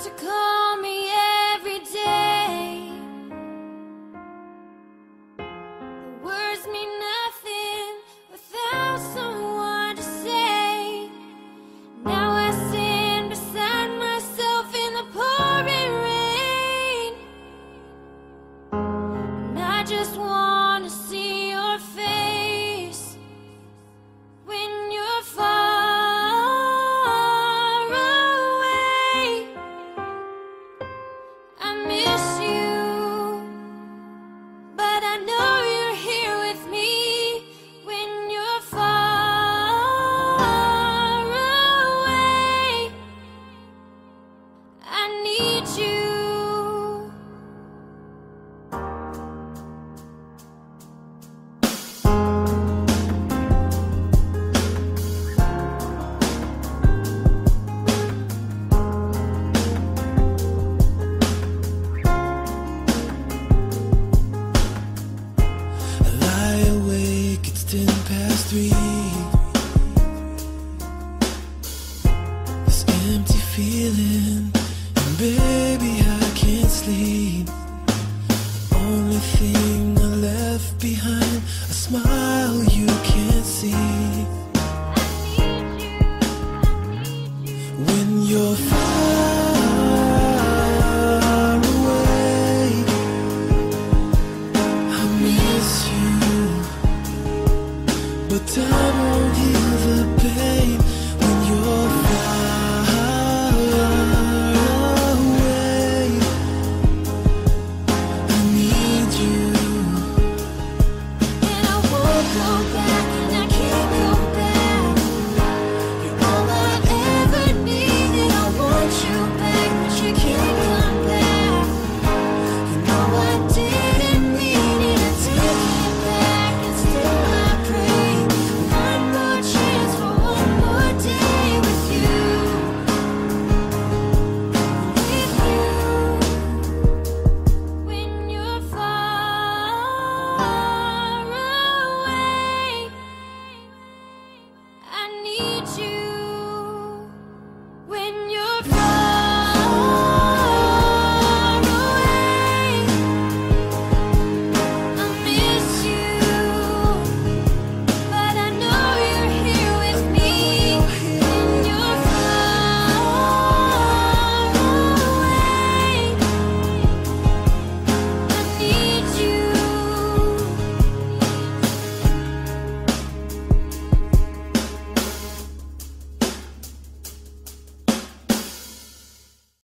to call me every day. The words mean nothing without someone to say. Now I stand beside myself in the pouring rain, and I just want to see your face when you're far away. I miss you, but I know you're here with me when you're far away. I need you. I lie awake, it's 3:10. This empty feeling, and baby,